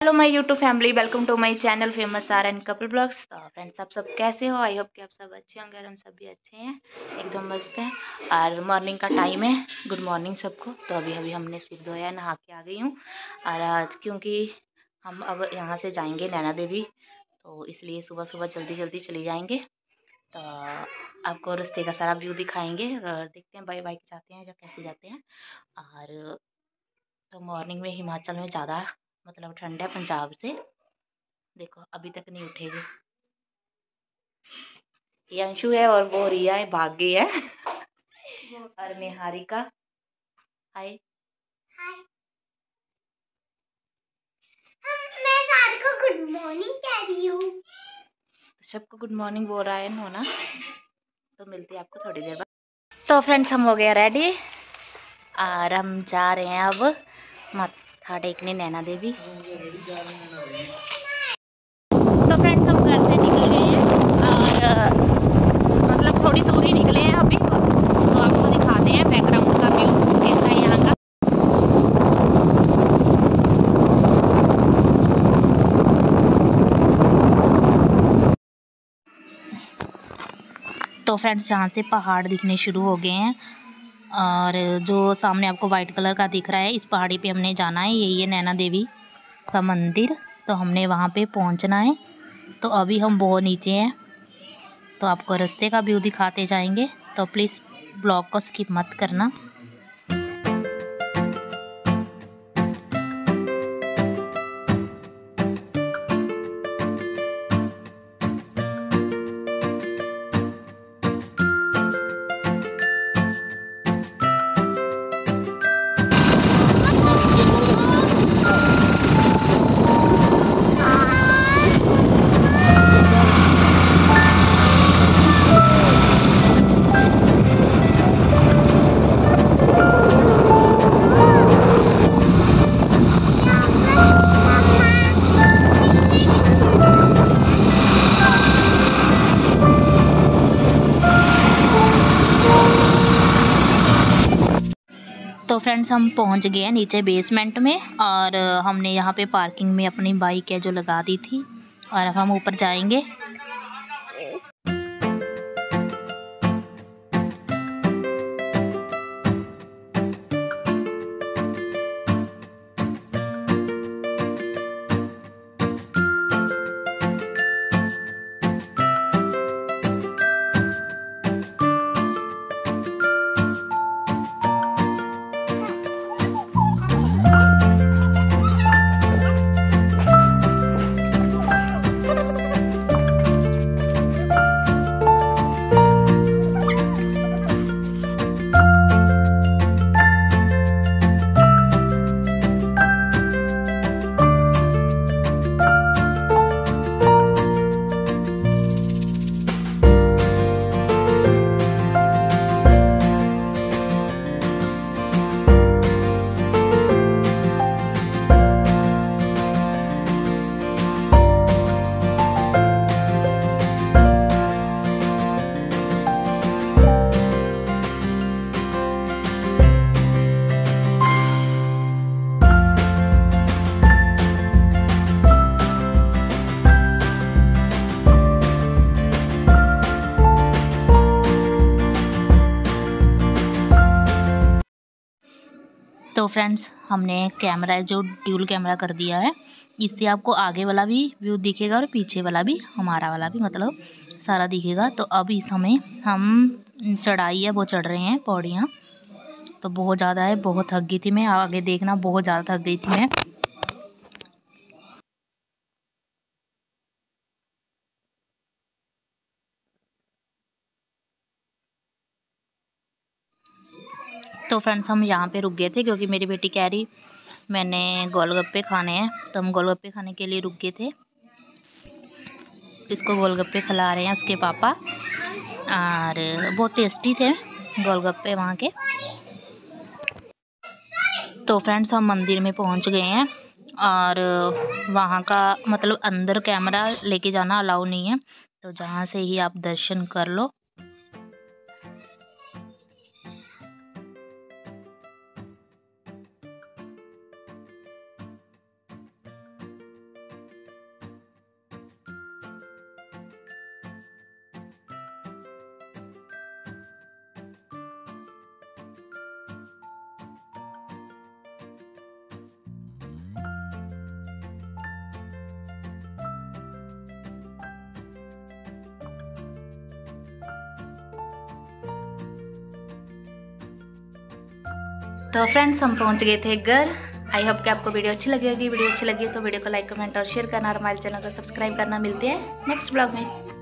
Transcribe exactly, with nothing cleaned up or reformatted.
Hello my YouTube family, welcome to my channel famous R and couple blogs. तो friends, आप सब कैसे हो? आई होप कि आप सब अच्छे होंगे और हम सब भी अच्छे हैं, एकदम मस्त हैं। और मॉर्निंग का टाइम है। गुड मॉर्निंग सबको। तो अभी अभी हमने सिर धोया, नहा के आ गई हूँ। और आज क्योंकि हम अब यहाँ से जाएंगे नैना देवी, तो इसलिए सुबह सुबह जल्दी जल्दी चले जाएंगे। तो आपको रास्ते का सारा व्यू दिखाएंगे और देखते हैं बाई बाइक जाते हैं या कैसे जाते हैं। और तो मॉर्निंग में हिमाचल में ज़्यादा मतलब ठंड है पंजाब से। देखो अभी तक नहीं उठेगी। ये अंशु है और वो रिया है, भाग गई है। और निहारिका, हाय। मैं सबको गुड मॉर्निंग कह रही हूँ। सबको गुड मॉर्निंग बोल रहा है ना। तो मिलती है आपको थोड़ी देर बाद। तो फ्रेंड्स, हम हो गए रेडी और हम जा रहे हैं अब माथा टेकने नैना देवी। तो फ्रेंड्स, हम घर से निकल गए हैं और मतलब थोड़ी दूर ही निकले हैं अभी। तो आपको दिखाते हैं बैकग्राउंड का व्यू कैसा है यहाँ का। तो फ्रेंड्स, यहाँ से पहाड़ दिखने शुरू हो गए हैं और जो सामने आपको वाइट कलर का दिख रहा है, इस पहाड़ी पे हमने जाना है। यही है नैना देवी का मंदिर। तो हमने वहाँ पे पहुँचना है। तो अभी हम बहुत नीचे हैं, तो आपको रास्ते का व्यू दिखाते जाएंगे। तो प्लीज़ ब्लॉग को स्किप मत करना। तो फ्रेंड्स, हम पहुंच गए हैं नीचे बेसमेंट में और हमने यहाँ पे पार्किंग में अपनी बाइक है जो लगा दी थी और अब हम ऊपर जाएंगे। तो फ्रेंड्स, हमने कैमरा जो ड्यूल कैमरा कर दिया है, इससे आपको आगे वाला भी व्यू दिखेगा और पीछे वाला भी, हमारा वाला भी मतलब सारा दिखेगा। तो अब इस समय हम चढ़ाई है वो चढ़ रहे हैं पौड़ियाँ। तो बहुत ज़्यादा है, बहुत थक गई थी मैं। आगे देखना, बहुत ज़्यादा थक गई थी मैं। तो फ्रेंड्स, हम यहाँ पे रुक गए थे क्योंकि मेरी बेटी कह रही मैंने गोलगप्पे खाने हैं। तो हम गोलगप्पे खाने के लिए रुक गए थे। इसको गोलगप्पे खिला रहे हैं उसके पापा और बहुत टेस्टी थे गोलगप्पे वहाँ के। तो फ्रेंड्स, हम मंदिर में पहुँच गए हैं और वहाँ का मतलब अंदर कैमरा लेके जाना अलाउ नहीं है। तो जहाँ से ही आप दर्शन कर लो। तो फ्रेंड्स हम पहुंच गए थे घर। आई होप कि आपको वीडियो अच्छी लगी होगी। वीडियो अच्छी लगी तो वीडियो को लाइक कमेंट और शेयर करना और हमारे चैनल को सब्सक्राइब करना। मिलते हैं नेक्स्ट ब्लॉग में।